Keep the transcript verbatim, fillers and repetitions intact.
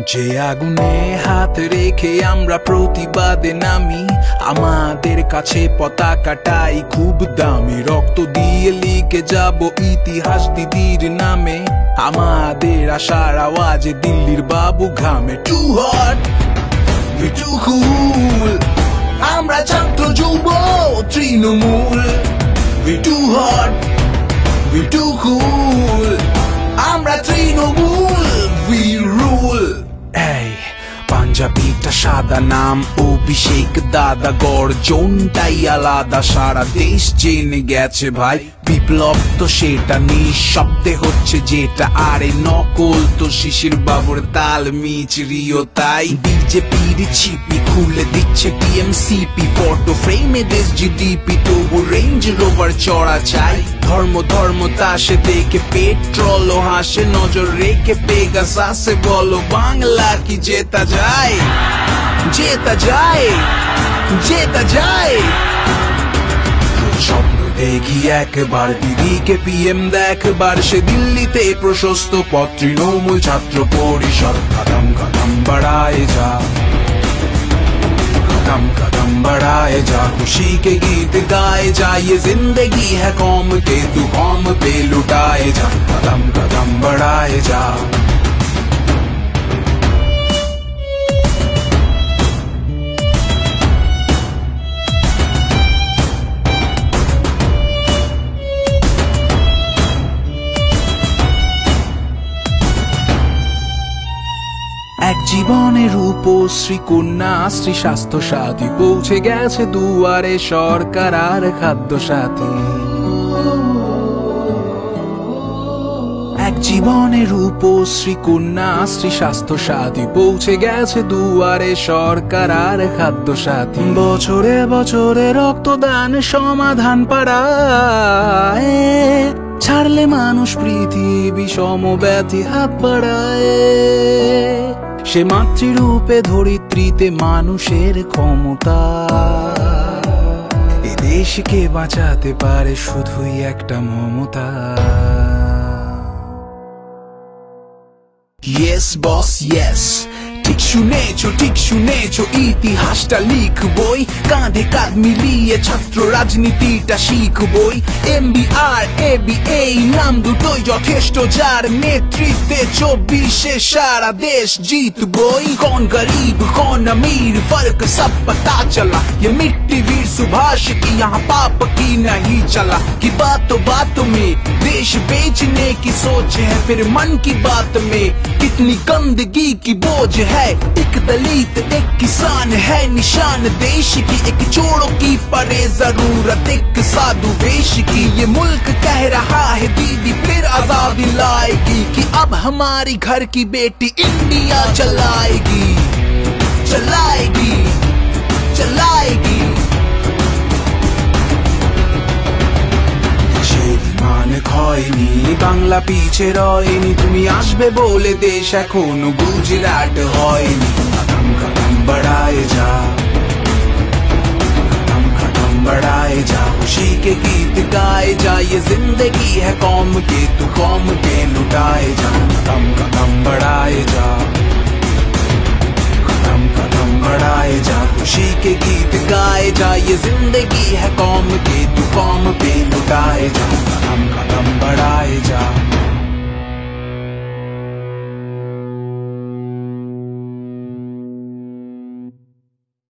যে আগুনে হাত রেখে আমরা প্রতিবাদে নামি, আমাদের কাছে পতাকাটাই খুব দামি। রক্ত দিয়ে লিখে যাব ইতিহাস দিদির নামে, আমাদের আশার আওয়াজে দিল্লির বাবু ঘামে। Too hot we too cool, আমরা ছাত্র যুব Trinamool. We too hot we too cool, আমরা তৃণমূল, উই রুল। এই পাঞ্জাবিটা সাদা, নাম অভিষেক দাদা, গর্জনটাই আলাদা, সারা দেশ জেনে গেছে ভাই। বিপ্লব তো সেটা নিঃশব্দে হচ্ছে যেটা, আরে নকল তো শিশির বাবুর তাল মিচরিও তাই। বিজেপির ছিপি খুলে দিচ্ছে টিএমসিপি, ফটো ফ্রেমে দেশ জিডিপি, তবু রেঞ্জ রোভার চড়া চাই। ধর্ম ধর্ম তাসে দেখে পেট্রোল ও হাসে, নজর রেখে পেগাসাসে বলো বাংলা কি জেতা যায়, জেতা যায়, জেতা যায়। স্বপ্ন দেখি একবার দিদিকে পিএম দেখবার, সে দিল্লিতে প্রশস্ত পথ তৃণমূল ছাত্র পরিষদ। কদম কদম बढ़ाए जा, कदम कदम बढ़ाए जा, खुशी के गीत गाए जा, ये जिंदगी है कौम के, तू कौम पे लुटाए जा। कदम कदम बढ़ाए जा। এক জীবনের রূপশ্রী কন্যা শ্রী স্বাস্থ্য সাথী, পৌঁছে গেছে দুয়ারে সরকার আর খাদ্য সাথী। এক জীবনের রূপশ্রী কন্যা শ্রী স্বাস্থ্য সাথী, পৌঁছে গেছে দুয়ারে সরকার আর খাদ্য সাথী। বছরে বছরে রক্তদান সমাধান পাড়ায়, ছাড়লে মানুষ পৃথিবী সমব্যথী হাত বাড়ায়। সে মাতৃরূপে ধরিত্রীতে মানুষের ক্ষমতা, এ দেশকে বাঁচাতে পারে শুধুই একটা মমতা। Yes boss yes, ঠিক শুনেছো ঠিক শুনেছো, ইতিহাসটা লিখবই, কাঁধে কাঁধ মিলিয়ে ছাত্র রাজনীতিটা শিখবই। এমবিআর এবিএই নাম দুটোই যথেষ্ট, যার নেতৃত্বে চব্বিশে সারা দেশ জিতবই। कौन गरीब कौन अमीर फर्क सब पता चला, ये मिट्टी वीर सुभाष की यहाँ पाप की नहीं चला। कि बातों बातों में देश बेचने की सोच है, फिर मन की बात में कितनी गंदगी की बोझ है। एक दलित एक किसान है निशान देश की, एक चोरों की पड़े जरूरत एक साधु वेश की। ये मुल्क कह रहा है दीदी फिर आजादी लाएगी, कि अब हमारी घर की बेटी इंडिया चलाएगी, चलाएगी, चलाएगी। মান ক্ষয়নি বাংলা পিছে রয়নি, তুমি আসবে বলে দেশ এখনো গুজরাট হয়নি। কদম কদম बढ़ाए जा, कदम कदम बढ़ाए जा, खुशी के गीत गाए जा, ये जिंदगी है कौम के, तू कौम पे लुटाए जा। कदम कदम बढ़ाए जा, कदम कदम बढ़ाए जा, खुशी के गीत गाए जा, ये जिंदगी है कौम के, तू कौम पे लुटाए जा।